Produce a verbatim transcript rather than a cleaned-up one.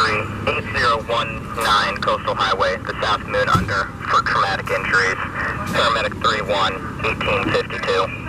three eight zero one nine Coastal Highway, the South Moon under, for traumatic injuries. Paramedic three one, eighteen fifty-two.